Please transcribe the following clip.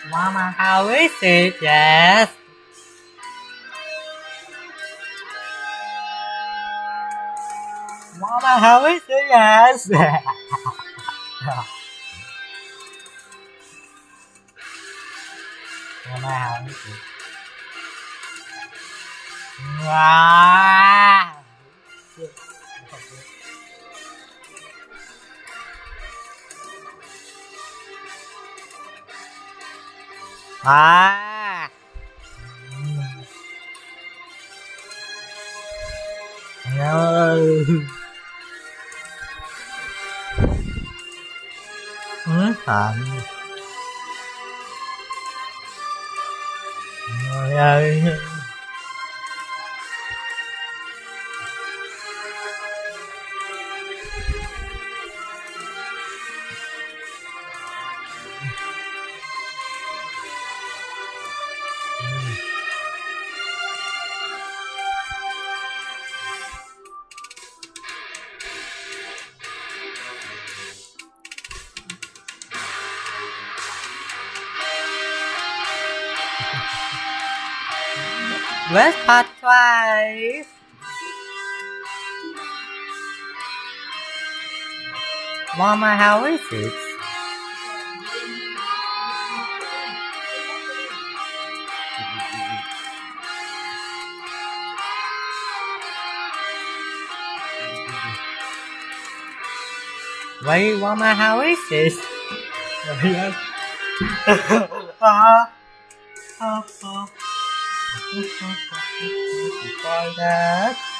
Mama, how is it? Yes. Mama, how is it? Yes. Mama, how is it? Wow. À. Ừ. Ừ, thật. Trời ơi. Where's part twice? Mama, how is it? Wait, Mama, how is it? For that.